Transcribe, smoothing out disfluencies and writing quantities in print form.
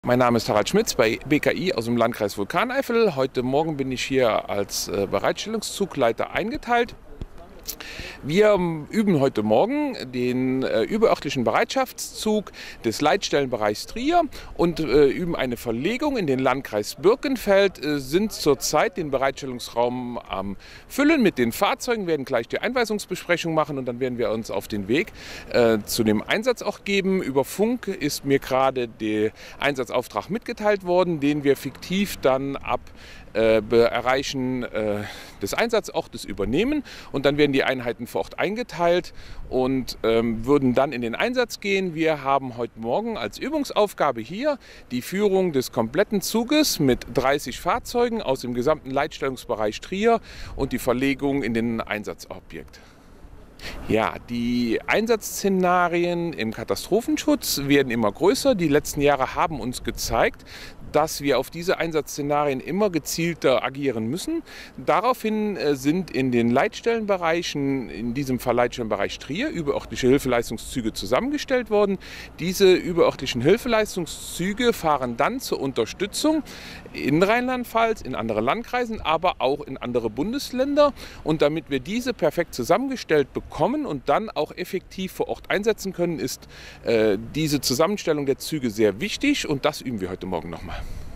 Mein Name ist Harald Schmitz bei BKI aus dem Landkreis Vulkaneifel. Heute Morgen bin ich hier als Bereitstellungszugleiter eingeteilt. Wir üben heute Morgen den überörtlichen Bereitschaftszug des Leitstellenbereichs Trier und üben eine Verlegung in den Landkreis Birkenfeld, sind zurzeit den Bereitstellungsraum am Füllen mit den Fahrzeugen, werden gleich die Einweisungsbesprechung machen und dann werden wir uns auf den Weg zu dem Einsatz auch geben. Über Funk ist mir gerade der Einsatzauftrag mitgeteilt worden, den wir fiktiv dann ab Erreichen des Einsatzortes übernehmen und dann werden die Einheiten vor Ort eingeteilt und würden dann in den Einsatz gehen. Wir haben heute Morgen als Übungsaufgabe hier die Führung des kompletten Zuges mit 30 Fahrzeugen aus dem gesamten Leitstellungsbereich Trier und die Verlegung in den Einsatzobjekt. Ja, die Einsatzszenarien im Katastrophenschutz werden immer größer. Die letzten Jahre haben uns gezeigt, dass wir auf diese Einsatzszenarien immer gezielter agieren müssen. Daraufhin sind in den Leitstellenbereichen, in diesem Fall Leitstellenbereich Trier, überörtliche Hilfeleistungszüge zusammengestellt worden. Diese überörtlichen Hilfeleistungszüge fahren dann zur Unterstützung in Rheinland-Pfalz, in andere Landkreisen, aber auch in andere Bundesländer. Und damit wir diese perfekt zusammengestellt bekommen und dann auch effektiv vor Ort einsetzen können, ist diese Zusammenstellung der Züge sehr wichtig und das üben wir heute Morgen nochmal.